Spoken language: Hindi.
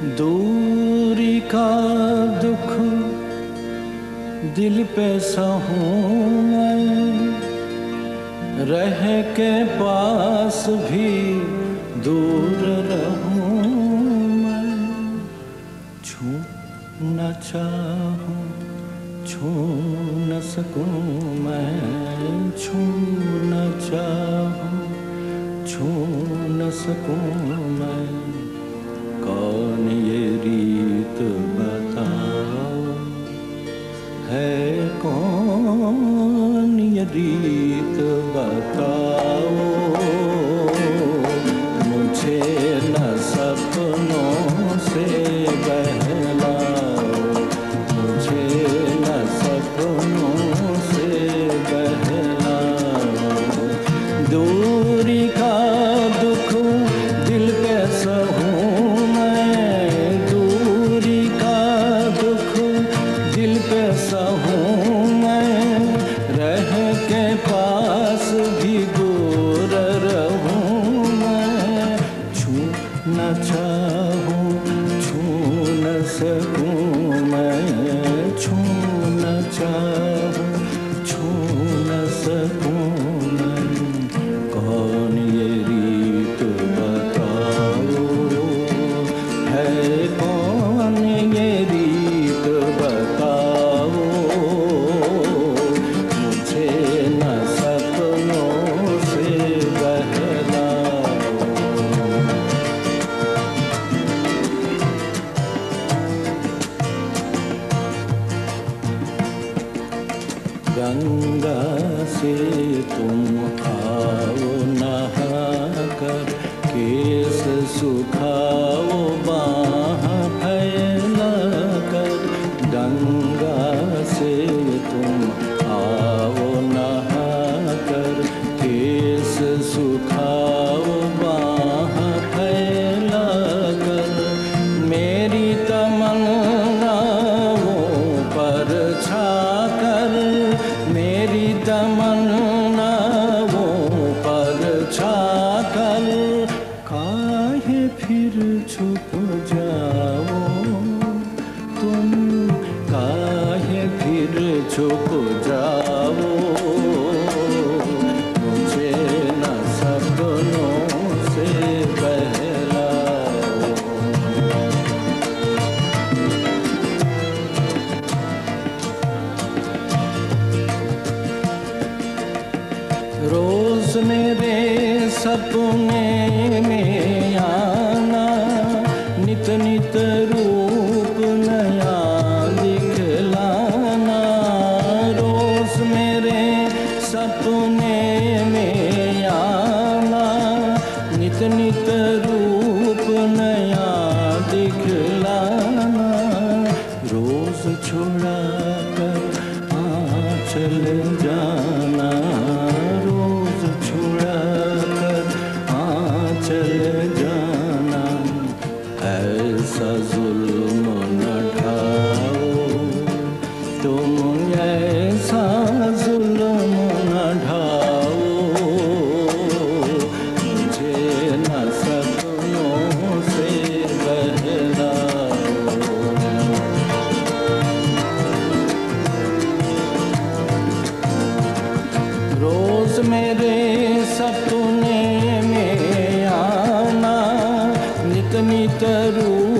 दूरी का दुख दिल पे सहूं मैं, रह के पास भी दूर रहूं मैं। छू न चाहूं छू न सकूं मैं, छू न चाहूं छू न सकूं मैं। कौन ये रीत बताओ, है कौन ये रीत बताओ। मुझे न सपनों से बहलाओ, मुझे न सपनों से बहलाओ। दूरी का दुख दिल पे सहूं मैं, दूरी का दुख दिल पे सहूं मैं। रह के पास भी दूर रहूं मैं। छू न चाहूं छू न सकूं मैं, छू न चाहूं छू न सकूं मैं। कौन ये रीत बताओ, है कौन ये रीत बताओ। मुझे न सपनों से बहलाओ। गंगा से तुम आओ नहा कर, केस सुखाओ बाह फैला कर। गंगा से तुम आओ नहा कर, केस सुखाओ बाह फैला कर। मेरी तमन्नाओं पर छाकर, मेरी तमन्नाओं पर छाकर। काहे फिर छुप जाओ तुम, काहे फिर छुप जाओ। मुझे न सपनों से बहलाओ। रोज मेरे सपने में आना, नित नित रूप नया दिखलाना। रोज मेरे सपने में आना, नित नित रूप नया दिखलाना। रोज छुड़ा कर आंचल जाना, रोज छुड़ा कर आंचल जाना। ऐसा जुल्म न ढाओ तुम, ऐसा जुल्म न ढाओ। मुझे न सपनों से बहलाओ। रोज मेरे सपने में आना, नित नित रूप